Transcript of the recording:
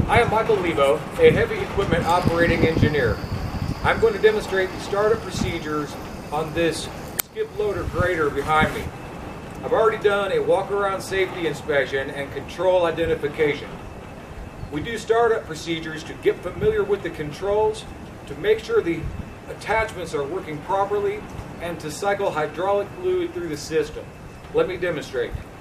I am Operatorliebo, a heavy equipment operating engineer. I'm going to demonstrate the startup procedures on this skip loader grader behind me. I've already done a walk-around safety inspection and control identification. We do startup procedures to get familiar with the controls, to make sure the attachments are working properly, and to cycle hydraulic fluid through the system. Let me demonstrate.